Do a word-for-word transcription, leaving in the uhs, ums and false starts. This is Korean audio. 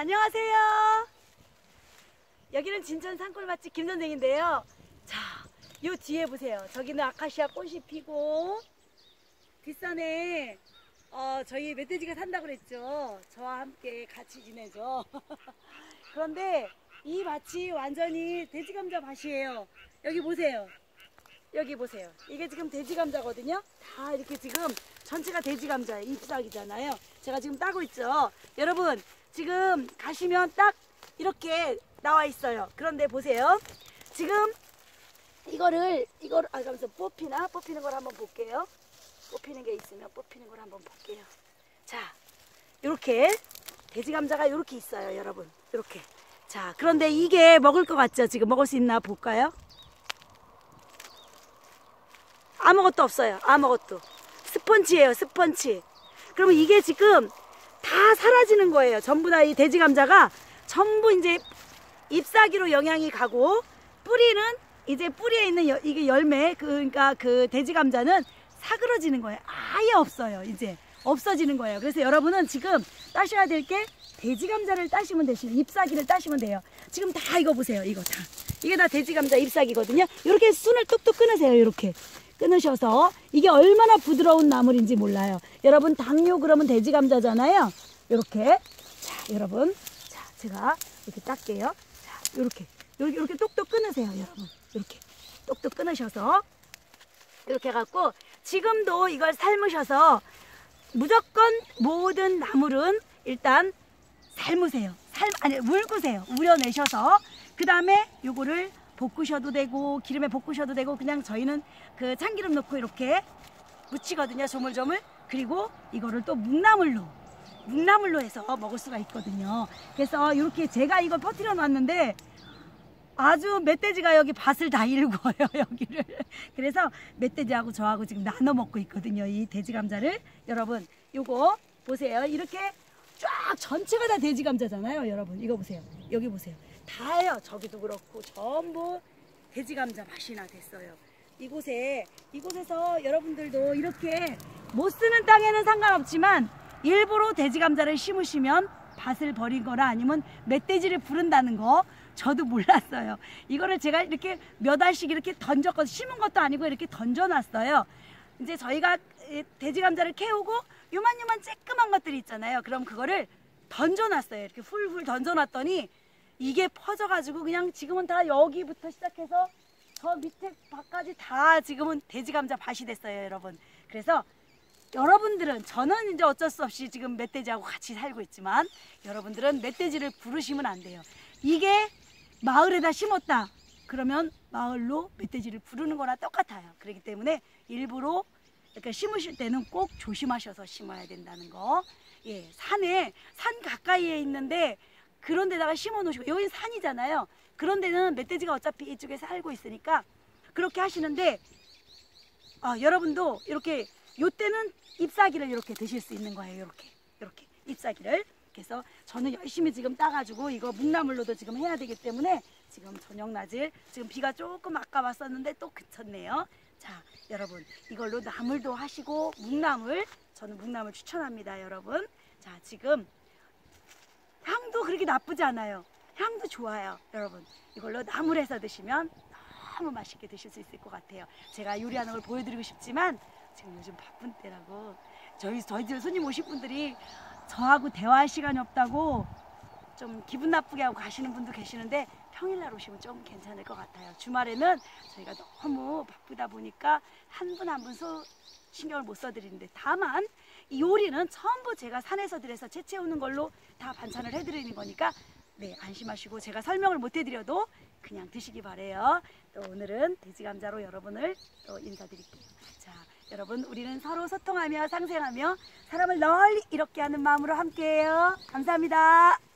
안녕하세요. 여기는 진천 산골 맛집 김 선생인데요. 자, 요 뒤에 보세요. 저기는 아카시아 꽃이 피고 뒷산에 어, 저희 멧돼지가 산다고 그랬죠. 저와 함께 같이 지내죠. 그런데 이 밭이 완전히 돼지감자 밭이에요. 여기 보세요. 여기 보세요. 이게 지금 돼지감자거든요. 다 이렇게 지금 전체가 돼지감자예요. 잎사귀잖아요. 제가 지금 따고 있죠. 여러분 지금 가시면 딱 이렇게 나와 있어요. 그런데 보세요. 지금 이거를 이걸 아 잠시만 뽑히나? 뽑히는 걸 한번 볼게요. 뽑히는 게 있으면 뽑히는 걸 한번 볼게요. 자, 이렇게 돼지감자가 이렇게 있어요, 여러분. 이렇게. 자, 그런데 이게 먹을 것 같죠? 지금 먹을 수 있나 볼까요? 아무것도 없어요. 아무것도. 스펀지예요, 스펀지. 그러면 이게 지금 다 사라지는 거예요. 전부 다 이 돼지감자가 전부 이제 잎사귀로 영양이 가고 뿌리는 이제 뿌리에 있는 여, 이게 열매 그, 그러니까 그 돼지감자는 사그러지는 거예요. 아예 없어요. 이제 없어지는 거예요. 그래서 여러분은 지금 따셔야 될 게 돼지감자를 따시면 되시는 잎사귀를 따시면 돼요. 지금 다 이거 보세요. 이거 다 이게 다 돼지감자 잎사귀거든요. 이렇게 순을 뚝뚝 끊으세요. 이렇게 끊으셔서 이게 얼마나 부드러운 나물인지 몰라요. 여러분 당뇨 그러면 돼지감자잖아요. 이렇게 자 여러분 자 제가 이렇게 딸게요. 자 이렇게 이렇게 이렇게 똑똑 끊으세요. 여러분 이렇게 똑똑 끊으셔서 이렇게 해갖고 지금도 이걸 삶으셔서 무조건 모든 나물은 일단 삶으세요. 삶 아니 울구세요. 우려내셔서 그 다음에 요거를 볶으셔도 되고 기름에 볶으셔도 되고 그냥 저희는 그 참기름 넣고 이렇게 무치거든요. 조물조물. 그리고 이거를 또 묵나물로 묵나물로 해서 먹을 수가 있거든요. 그래서 이렇게 제가 이걸 퍼뜨려 놨는데 아주 멧돼지가 여기 밭을 다 일궈요. 여기를. 그래서 멧돼지하고 저하고 지금 나눠 먹고 있거든요. 이 돼지감자를. 여러분 요거 보세요. 이렇게 쫙 전체가 다 돼지감자잖아요. 여러분 이거 보세요. 여기 보세요. 다예요. 저기도 그렇고 전부 돼지감자 밭이나 됐어요. 이곳에 이곳에서 여러분들도 이렇게 못 쓰는 땅에는 상관없지만 일부러 돼지감자를 심으시면 밭을 버린 거나 아니면 멧돼지를 부른다는 거 저도 몰랐어요. 이거를 제가 이렇게 몇 알씩 이렇게 던졌거든요. 심은 것도 아니고 이렇게 던져놨어요. 이제 저희가 돼지감자를 캐오고 요만요만 쬐끄만 것들이 있잖아요. 그럼 그거를 던져놨어요. 이렇게 훌훌 던져놨더니 이게 퍼져가지고 그냥 지금은 다 여기부터 시작해서 저 밑에 밭까지 다 지금은 돼지감자 밭이 됐어요, 여러분. 그래서 여러분들은 저는 이제 어쩔 수 없이 지금 멧돼지하고 같이 살고 있지만 여러분들은 멧돼지를 부르시면 안 돼요. 이게 마을에다 심었다. 그러면 마을로 멧돼지를 부르는 거나 똑같아요. 그렇기 때문에 일부러 이렇게 심으실 때는 꼭 조심하셔서 심어야 된다는 거. 예, 산에 산 가까이에 있는데 그런 데다가 심어 놓으시고 여기 산이잖아요. 그런 데는 멧돼지가 어차피 이쪽에 살고 있으니까 그렇게 하시는데 아, 여러분도 이렇게 요때는 잎사귀를 이렇게 드실 수 있는 거예요. 이렇게 이렇게 잎사귀를. 그래서 저는 열심히 지금 따가지고 이거 묵나물로도 지금 해야 되기 때문에 지금 저녁 낮을 지금 비가 조금 아까 왔었는데 또 그쳤네요. 자 여러분 이걸로 나물도 하시고 묵나물 저는 묵나물 추천합니다. 여러분 자 지금 향도 그렇게 나쁘지 않아요. 향도 좋아요. 여러분 이걸로 나물해서 드시면 너무 맛있게 드실 수 있을 것 같아요. 제가 요리하는 걸 보여드리고 싶지만 지금 요즘 바쁜 때라고 저희 저희 집 손님 오실 분들이 저하고 대화할 시간이 없다고 좀 기분 나쁘게 하고 가시는 분도 계시는데 평일날 오시면 좀 괜찮을 것 같아요. 주말에는 저희가 너무 바쁘다 보니까 한 분 한 분 신경을 못 써드리는데 다만 이 요리는 전부 제가 산에서 들여서 채채우는 걸로 다 반찬을 해드리는 거니까 네 안심하시고 제가 설명을 못 해드려도 그냥 드시기 바래요. 또 오늘은 돼지감자로 여러분을 또 인사드릴게요. 자 여러분 우리는 서로 소통하며 상생하며 사람을 널리 이롭게 하는 마음으로 함께해요. 감사합니다.